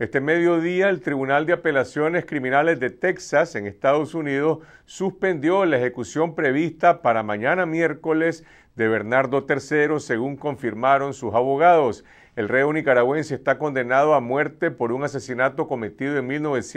Este mediodía, el Tribunal de Apelaciones Criminales de Texas, en Estados Unidos, suspendió la ejecución prevista para mañana miércoles de Bernardo III, según confirmaron sus abogados. El reo nicaragüense está condenado a muerte por un asesinato cometido en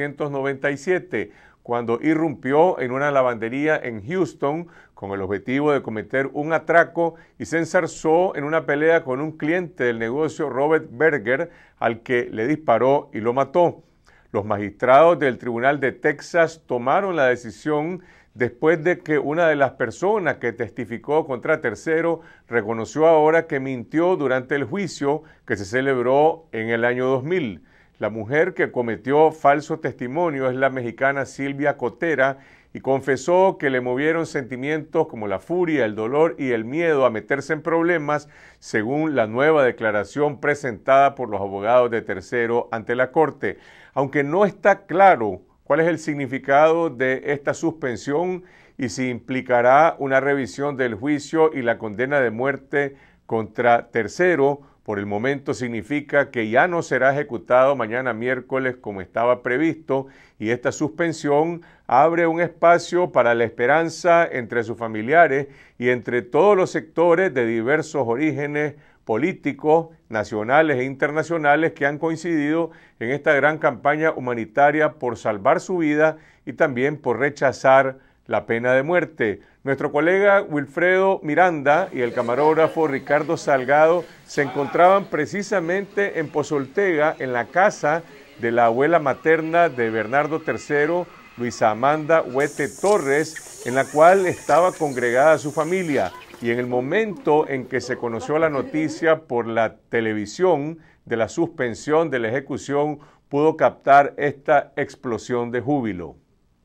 1997, cuando irrumpió en una lavandería en Houston con el objetivo de cometer un atraco y se enzarzó en una pelea con un cliente del negocio, Robert Berger, al que le disparó y lo mató. Los magistrados del Tribunal de Texas tomaron la decisión después de que una de las personas que testificó contra Tercero reconoció ahora que mintió durante el juicio que se celebró en el año 2000. La mujer que cometió falso testimonio es la mexicana Silvia Cotera y confesó que le movieron sentimientos como la furia, el dolor y el miedo a meterse en problemas, según la nueva declaración presentada por los abogados de Tercero ante la Corte. Aunque no está claro cuál es el significado de esta suspensión y si implicará una revisión del juicio y la condena de muerte contra Tercero, por el momento significa que ya no será ejecutado mañana miércoles como estaba previsto, y esta suspensión abre un espacio para la esperanza entre sus familiares y entre todos los sectores de diversos orígenes políticos, nacionales e internacionales que han coincidido en esta gran campaña humanitaria por salvar su vida y también por rechazar la pena de muerte. Nuestro colega Wilfredo Miranda y el camarógrafo Ricardo Salgado se encontraban precisamente en Pozoltega, en la casa de la abuela materna de Bernardo III, Luisa Amanda Huete Torres, en la cual estaba congregada su familia. Y en el momento en que se conoció la noticia por la televisión de la suspensión de la ejecución, pudo captar esta explosión de júbilo.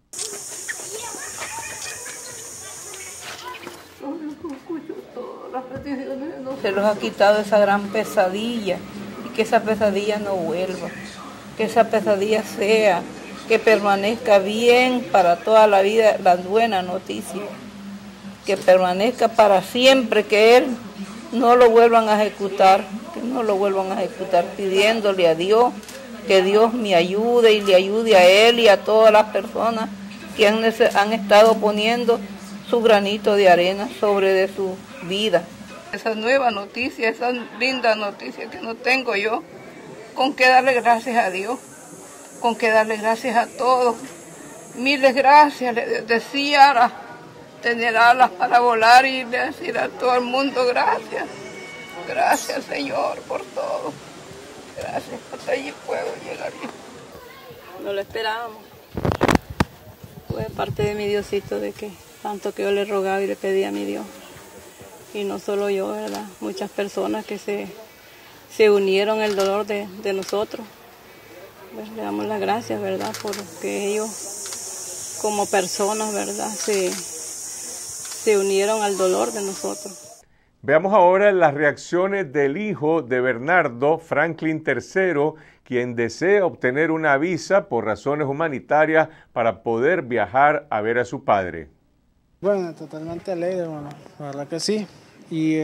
Se los ha quitado esa gran pesadilla y que esa pesadilla no vuelva, que esa pesadilla sea, que permanezca bien para toda la vida la buena noticia, que permanezca para siempre, que él no lo vuelvan a ejecutar, que no lo vuelvan a ejecutar, pidiéndole a Dios que Dios me ayude y le ayude a él y a todas las personas que han estado poniendo su granito de arena sobre de su vida. Esa nueva noticia, esa linda noticia que no tengo yo, con que darle gracias a Dios, con que darle gracias a todos. Miles gracias, le decía, tener alas para volar y decir a todo el mundo gracias. Gracias, Señor, por todo. Gracias, hasta allí puedo llegar yo. No lo esperábamos. Fue parte de mi Diosito, de que tanto que yo le rogaba y le pedía a mi Dios. Y no solo yo, ¿verdad? Muchas personas que se unieron al dolor de nosotros. Pues le damos las gracias, ¿verdad? Porque ellos, como personas, ¿verdad? Se unieron al dolor de nosotros. Veamos ahora las reacciones del hijo de Bernardo, Franklin III, quien desea obtener una visa por razones humanitarias para poder viajar a ver a su padre. Bueno, totalmente alegre, hermano. La verdad que sí. Y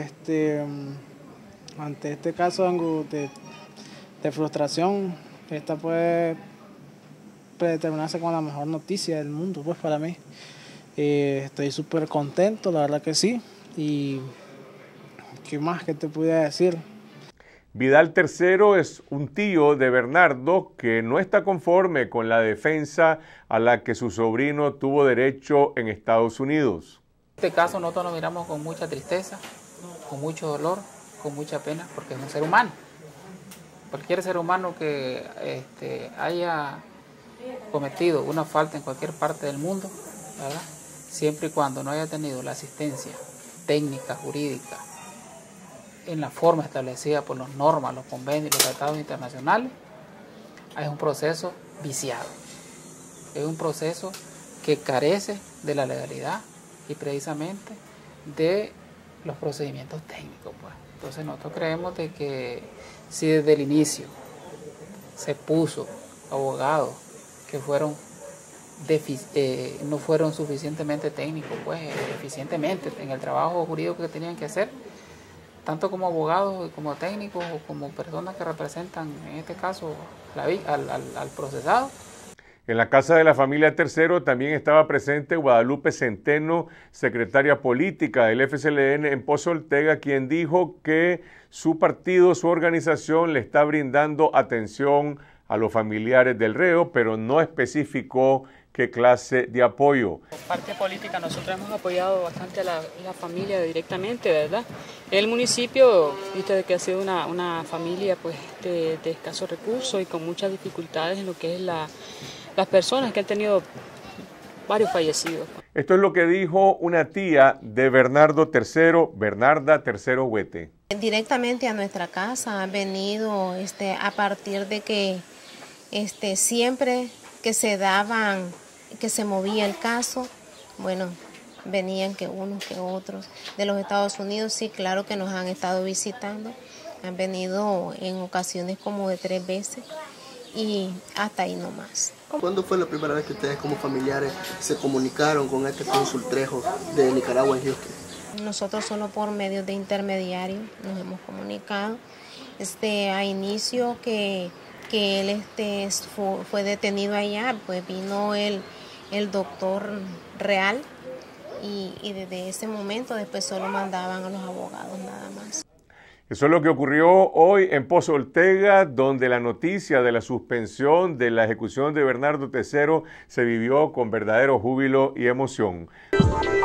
ante este caso de frustración, esta puede predeterminarse como la mejor noticia del mundo, pues para mí. Estoy súper contento, la verdad que sí. Y ¿qué más que te pudiera decir? Vidal III es un tío de Bernardo que no está conforme con la defensa a la que su sobrino tuvo derecho en Estados Unidos. En este caso nosotros nos miramos con mucha tristeza, con mucho dolor, con mucha pena, porque es un ser humano. Cualquier ser humano que haya cometido una falta en cualquier parte del mundo, ¿verdad? Siempre y cuando no haya tenido la asistencia técnica, jurídica, en la forma establecida por las normas, los convenios y los tratados internacionales, es un proceso viciado. Es un proceso que carece de la legalidad y precisamente de los procedimientos técnicos, pues. Entonces nosotros creemos de que si desde el inicio se puso abogados que no fueron suficientemente técnicos, pues eficientemente en el trabajo jurídico que tenían que hacer, tanto como abogados, como técnicos o como personas que representan, en este caso, al procesado. En la casa de la familia Tercero también estaba presente Guadalupe Centeno, secretaria política del FCLN en Pozo Ortega, quien dijo que su partido, su organización, le está brindando atención a los familiares del reo, pero no especificó qué clase de apoyo. Por parte política nosotros hemos apoyado bastante a la familia directamente, ¿verdad? El municipio, viste que ha sido una familia pues de escasos recursos y con muchas dificultades en lo que es las personas que han tenido varios fallecidos. Esto es lo que dijo una tía de Bernardo III, Bernarda III Huete. Directamente a nuestra casa han venido a partir de que siempre que se movía el caso, bueno, venían que unos que otros de los Estados Unidos, sí, claro que nos han estado visitando, han venido en ocasiones como de 3 veces y hasta ahí nomás. ¿Cuándo fue la primera vez que ustedes como familiares se comunicaron con este cónsul Trejo de Nicaragua en Houston? Nosotros solo por medios de intermediarios nos hemos comunicado. A inicio que él fue detenido allá, pues vino el doctor Real y desde ese momento después solo mandaban a los abogados nada más. Eso es lo que ocurrió hoy en Pozo Ortega, donde la noticia de la suspensión de la ejecución de Bernardo III se vivió con verdadero júbilo y emoción.